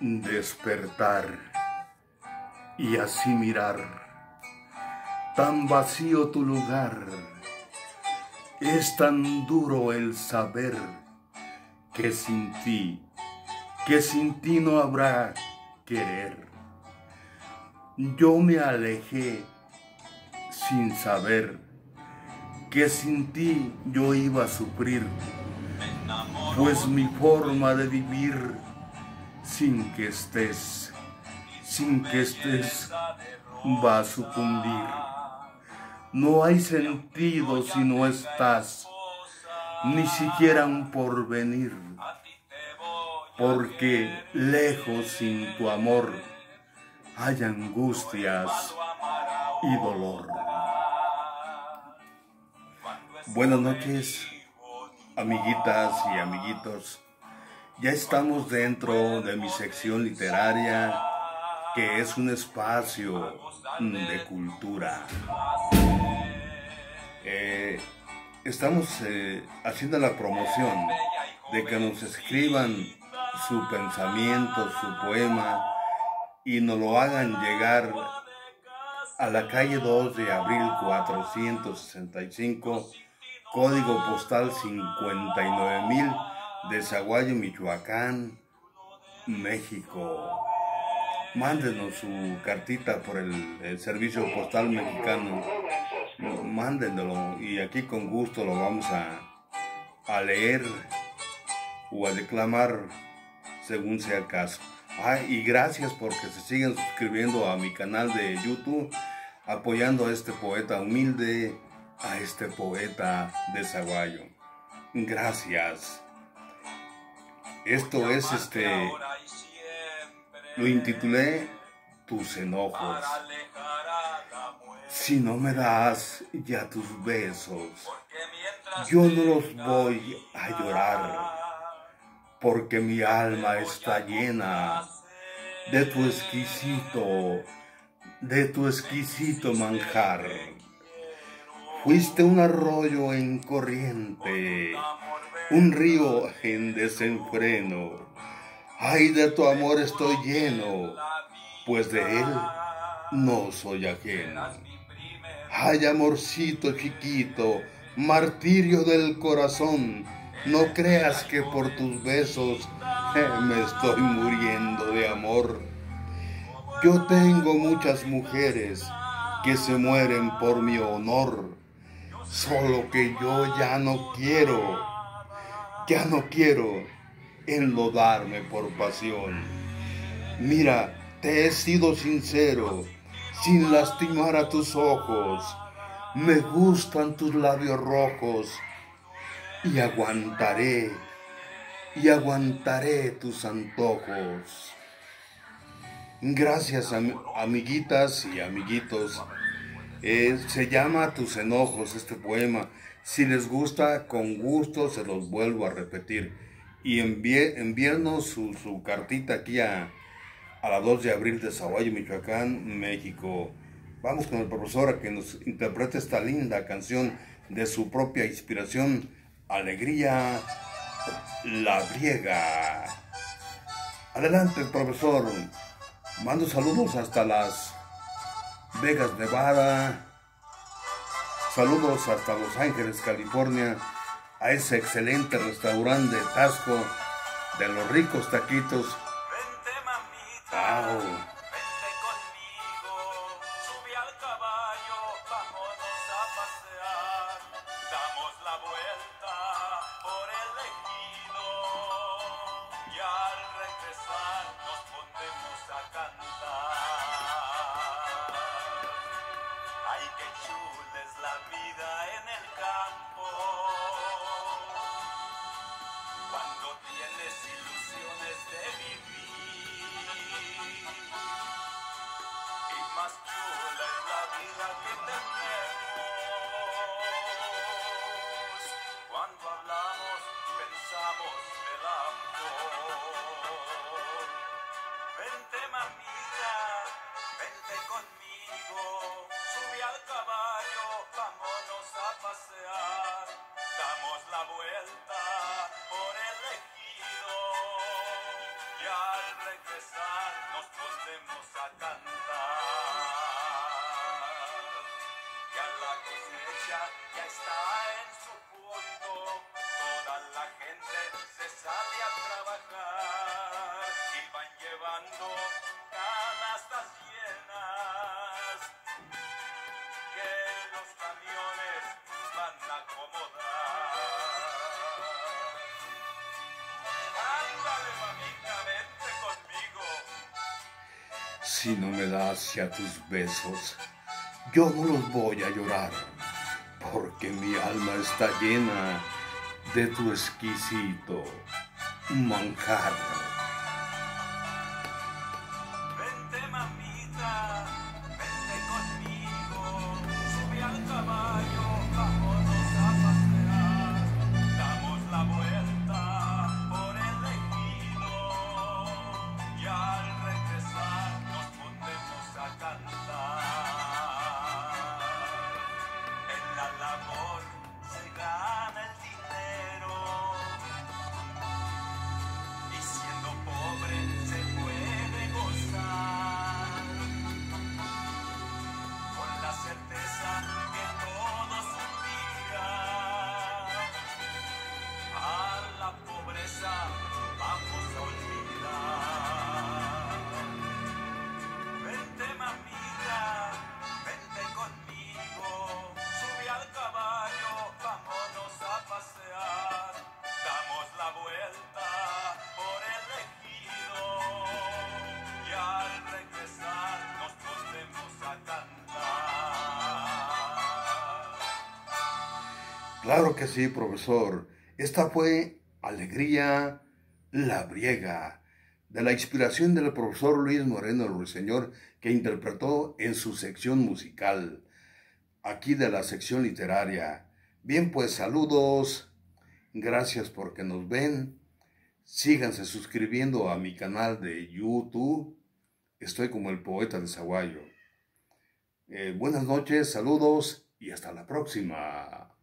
despertar y así mirar, tan vacío tu lugar, es tan duro el saber que sin ti no habrá querer. Yo me alejé sin saber que sin ti yo iba a sufrir, pues mi forma de vivir sin que estés va a sucumbir. No hay sentido si no estás, ni siquiera un porvenir, porque lejos sin tu amor hay angustias y dolor. Buenas noches, amiguitas y amiguitos. Ya estamos dentro de mi sección literaria, que es un espacio de cultura. Estamos haciendo la promoción de que nos escriban su pensamiento, su poema, y nos lo hagan llegar a la calle 2 de abril 465, código postal 59,000, de Zaguayo, Michoacán, México. Mándenos su cartita por el servicio postal mexicano. Mándenlo y aquí con gusto lo vamos a leer o a declamar según sea el caso. Y gracias porque se siguen suscribiendo a mi canal de YouTube, apoyando a este poeta humilde, a este poeta de Zaguayo. Gracias. Esto es lo intitulé Tus enojos. Si no me das ya tus besos, yo no los voy a llorar, porque mi alma está llena de tu exquisito manjar. Fuiste un arroyo en corriente, un río en desenfreno. Ay, de tu amor estoy lleno, pues de él no soy ajeno. Ay, amorcito chiquito, martirio del corazón, no creas que por tus besos me estoy muriendo de amor. Yo tengo muchas mujeres que se mueren por mi honor, solo que yo ya no quiero enlodarme por pasión. Mira, te he sido sincero, sin lastimar a tus ojos. Me gustan tus labios rojos y aguantaré tus antojos. Gracias, amiguitas y amiguitos. Se llama Tus enojos este poema. Si les gusta, con gusto se los vuelvo a repetir. Y envíennos su cartita aquí a la 2 de abril de Zaguayo, Michoacán, México. Vamos con el profesor a que nos interprete esta linda canción de su propia inspiración, Alegría la Briega. Adelante, profesor. Mando saludos hasta Las Vegas, Nevada. Saludos hasta Los Ángeles, California, a ese excelente restaurante de Tasco, de los ricos taquitos. Vente, mamita, Wow. vente conmigo, sube al caballo, vámonos a pasear, damos la vuelta por el ejido y al regresar nos ponemos a cantar. Ay, qué chula es la vida en el campo, cuando tienes ilusiones de vivir, y más chula es la vida que tenemos, cuando hablamos pensamos del amor. Vente, mamita, vente conmigo, sube al caballo, vámonos a pasear, damos la vuelta por el ejido y al regresar nos ponemos a cantar. Ya la cosecha ya está en su punto, toda la gente se sale a trabajar y van llevando canastas llenas que los camiones van a acomodar. Ándale, mamita, vente conmigo. Si no me das ya tus besos, yo no los voy a llorar, porque mi alma está llena de tu exquisito manjar. Vente, mamita, vente conmigo. Sube al caballo, vámonos a pasear. Damos la vuelta por el ejido y al regresar nos ponemos a cantar. En la labor se gana el dinero y siendo pobre se puede gozar con la certeza que todos un día a la pobreza vamos a olvidar. Vente, mamita, vente conmigo, sube al caballo, vámonos a pasear. Damos la vuelta por el ejido y al regresar nos ponemos a cantar. Claro que sí, profesor. Esta fue Alegría Labriega, de la inspiración del profesor Luis Moreno Ruiseñor, que interpretó en su sección musical, aquí de la sección literaria. Bien, pues saludos, gracias porque nos ven. Síganse suscribiendo a mi canal de YouTube. Estoy como el poeta de Zaguayo. Buenas noches, saludos y hasta la próxima.